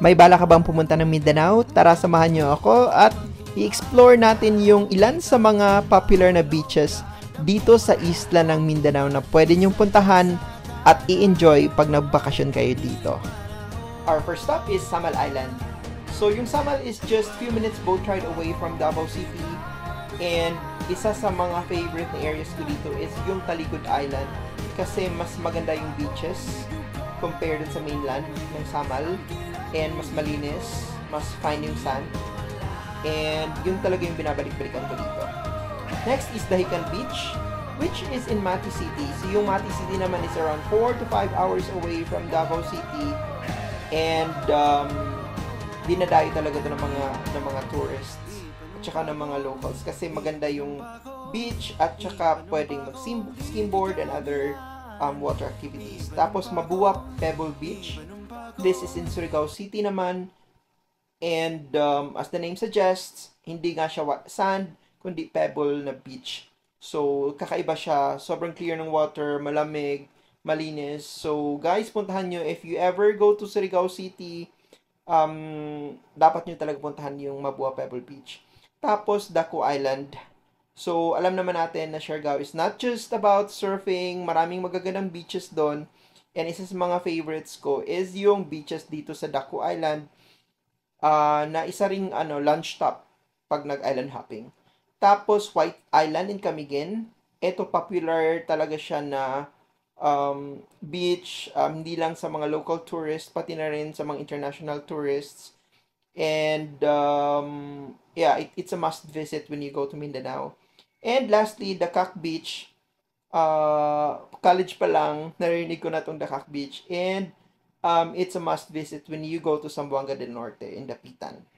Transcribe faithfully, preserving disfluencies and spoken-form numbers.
May bala ka bang pumunta ng Mindanao? Tara, samahan niyo ako at i-explore natin yung ilan sa mga popular na beaches dito sa isla ng Mindanao na pwede niyong puntahan at i-enjoy pag nagbakasyon kayo dito. Our first stop is Samal Island. So yung Samal is just few minutes boat ride away from Davao City, and isa sa mga favorite na areas ko dito is yung Talikod Island kasi mas maganda yung beaches compared sa mainland ng Samal, and mas malinis, mas fine yung sand, and yun talaga yung binabalik-balikan ko dito. Next is Dahican Beach, which is in Mati City. So yung Mati City naman is around four to five hours away from Davao City, and um, dinadayo talaga ito ng mga, ng mga tourists at saka ng mga locals kasi maganda yung beach at saka pwedeng mag-skimboard and other um, water activities. Tapos Mabuwap Pebble Beach. This is in Surigao City naman, and um, as the name suggests, hindi nga siya sand kundi pebble na beach. So kakaiba siya, sobrang clear ng water, malamig, malinis. So guys, puntahan nyo if you ever go to Surigao City. Um, dapat nyo talaga puntahan yung Mabuwap Pebble Beach. Tapos Daku Island. So alam naman natin na Siargao is not just about surfing, maraming magagandang beaches doon. And isa sa mga favorites ko is yung beaches dito sa Daku Island, uh, na isa ring ano, lunch stop pag nag-island hopping. Tapos White Island in Camiguin. Ito popular talaga siya na um, beach, um, hindi lang sa mga local tourists, pati na rin sa mga international tourists. And um, yeah, it, it's a must visit when you go to Mindanao. And lastly, Dakak Beach. Uh, college pa lang, narinig ko na itong Dakak Beach. And um, it's a must visit when you go to Zamboanga del Norte in Dapitan.